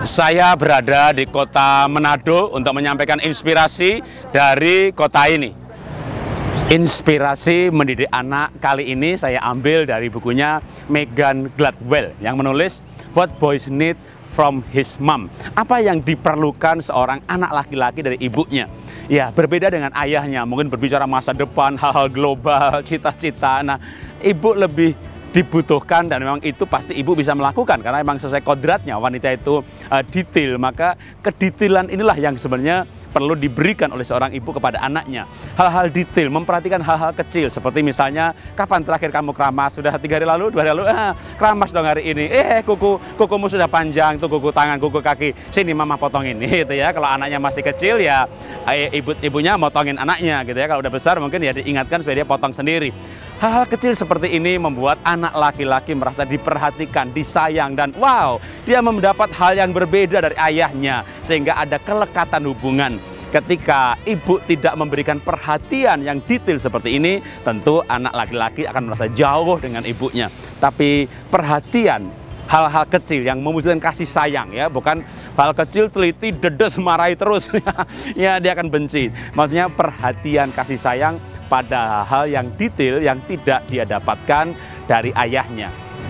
Saya berada di kota Manado untuk menyampaikan inspirasi dari kota ini. Inspirasi mendidik anak kali ini saya ambil dari bukunya Megan Gladwell yang menulis What Boys Need from His Mom. Apa yang diperlukan seorang anak laki-laki dari ibunya. Ya, berbeda dengan ayahnya, mungkin berbicara masa depan, hal-hal global, cita-cita. Nah, ibu lebih dibutuhkan, dan memang itu pasti ibu bisa melakukan karena memang sesuai kodratnya wanita itu detail. Maka kedetailan inilah yang sebenarnya perlu diberikan oleh seorang ibu kepada anaknya. Hal-hal detail, memperhatikan hal-hal kecil seperti misalnya kapan terakhir kamu keramas? Sudah 3 hari lalu, 2 hari lalu, keramas dong hari ini. Kukumu sudah panjang tuh, kuku tangan, kuku kaki. Sini mama potongin gitu ya. Kalau anaknya masih kecil ya ibunya motongin anaknya gitu ya. Kalau udah besar mungkin ya diingatkan supaya dia potong sendiri. Hal-hal kecil seperti ini membuat anak laki-laki merasa diperhatikan, disayang, dan wow, dia mendapat hal yang berbeda dari ayahnya sehingga ada kelekatan hubungan. Ketika ibu tidak memberikan perhatian yang detail seperti ini, tentu anak laki-laki akan merasa jauh dengan ibunya. Tapi perhatian, hal-hal kecil yang membutuhkan kasih sayang ya, bukan hal kecil teliti dedes marahi terus ya dia akan benci. Maksudnya perhatian kasih sayang pada hal yang detail yang tidak dia dapatkan dari ayahnya.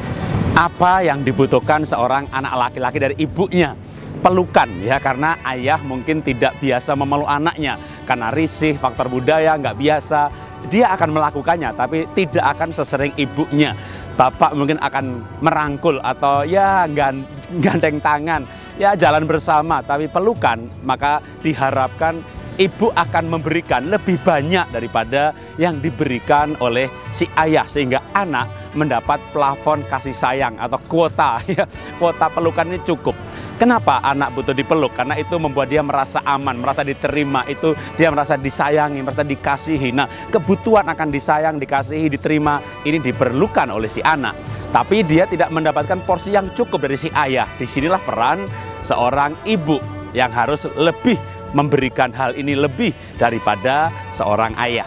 Apa yang dibutuhkan seorang anak laki-laki dari ibunya? Pelukan ya, karena ayah mungkin tidak biasa memeluk anaknya karena risih, faktor budaya nggak biasa. Dia akan melakukannya tapi tidak akan sesering ibunya. Bapak mungkin akan merangkul atau ya gandeng tangan, ya jalan bersama, tapi pelukan maka diharapkan ibu akan memberikan lebih banyak daripada yang diberikan oleh si ayah, sehingga anak mendapat plafon kasih sayang atau kuota ya. Kuota pelukan ini cukup. Kenapa anak butuh dipeluk? Karena itu membuat dia merasa aman, merasa diterima, itu dia merasa disayangi, merasa dikasihi. Nah, kebutuhan akan disayang, dikasihi, diterima ini diperlukan oleh si anak. Tapi dia tidak mendapatkan porsi yang cukup dari si ayah. Disinilah peran seorang ibu yang harus lebih memberikan hal ini lebih daripada seorang ayah.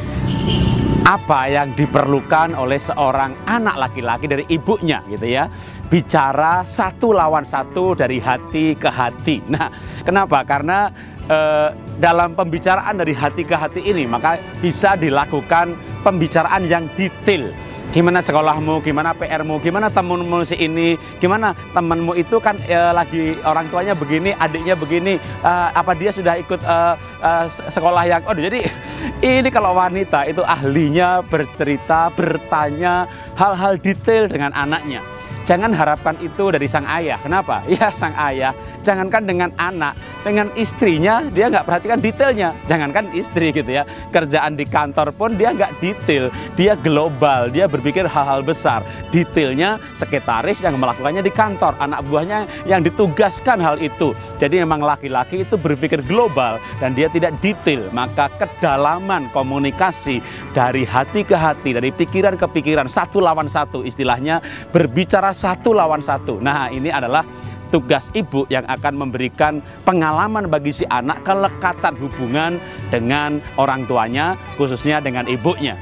Apa yang diperlukan oleh seorang anak laki-laki dari ibunya gitu ya? Bicara 1 lawan 1 dari hati ke hati. Nah, kenapa? Karena dalam pembicaraan dari hati ke hati ini maka bisa dilakukan pembicaraan yang detail. Gimana sekolahmu, gimana PR-mu, gimana temenmu si ini, gimana temenmu itu kan lagi orang tuanya begini, adiknya begini, apa dia sudah ikut sekolah yang, jadi ini kalau wanita itu ahlinya bercerita, bertanya hal-hal detail dengan anaknya. Jangan harapkan itu dari sang ayah. Kenapa? Ya sang ayah, jangankan dengan anak, dengan istrinya dia nggak perhatikan detailnya. Jangankan istri gitu ya, kerjaan di kantor pun dia nggak detail. Dia global, dia berpikir hal-hal besar. Detailnya sekretaris yang melakukannya di kantor, anak buahnya yang ditugaskan hal itu. Jadi memang laki-laki itu berpikir global dan dia tidak detail. Maka kedalaman komunikasi dari hati ke hati, dari pikiran ke pikiran, 1 lawan 1 istilahnya, berbicara 1 lawan 1. Nah, ini adalah tugas ibu yang akan memberikan pengalaman bagi si anak, kelekatan hubungan dengan orang tuanya, khususnya dengan ibunya.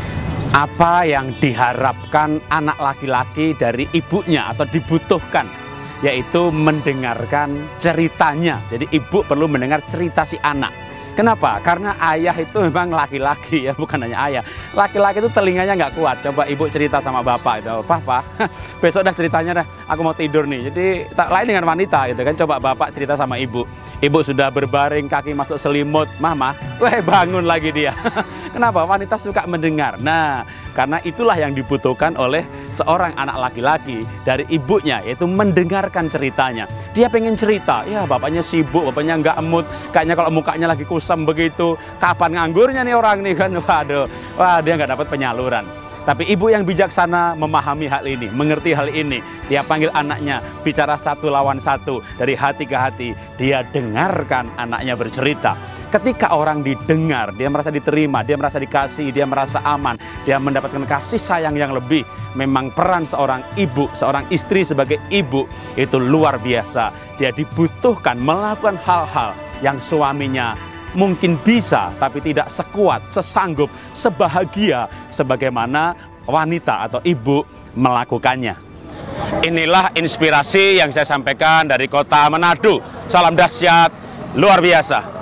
Apa yang diharapkan anak laki-laki dari ibunya atau dibutuhkan? Yaitu mendengarkan ceritanya. Jadi ibu perlu mendengar cerita si anak. Kenapa? Karena ayah itu memang laki-laki ya, bukan hanya ayah. Laki-laki itu telinganya nggak kuat. Coba ibu cerita sama bapak itu, Papa, besok dah ceritanya dah, aku mau tidur nih. Jadi tak lain dengan wanita gitu kan. Coba bapak cerita sama ibu. Ibu sudah berbaring, kaki masuk selimut, Mama, bangun lagi dia. Kenapa? Wanita suka mendengar. Nah, karena itulah yang dibutuhkan oleh seorang anak laki-laki dari ibunya, yaitu mendengarkan ceritanya. Dia pengen cerita, ya bapaknya sibuk, bapaknya nggak mood, kayaknya kalau mukanya lagi kusam begitu, kapan nganggurnya nih orang nih kan, wah dia nggak dapat penyaluran. Tapi ibu yang bijaksana memahami hal ini, mengerti hal ini. Dia panggil anaknya, bicara 1 lawan 1 dari hati ke hati. Dia dengarkan anaknya bercerita. Ketika orang didengar, dia merasa diterima, dia merasa dikasih, dia merasa aman, dia mendapatkan kasih sayang yang lebih. Memang peran seorang ibu, seorang istri sebagai ibu itu luar biasa. Dia dibutuhkan melakukan hal-hal yang suaminya mungkin bisa, tapi tidak sekuat, sesanggup, sebahagia sebagaimana wanita atau ibu melakukannya. Inilah inspirasi yang saya sampaikan dari kota Manado. Salam dahsyat, luar biasa.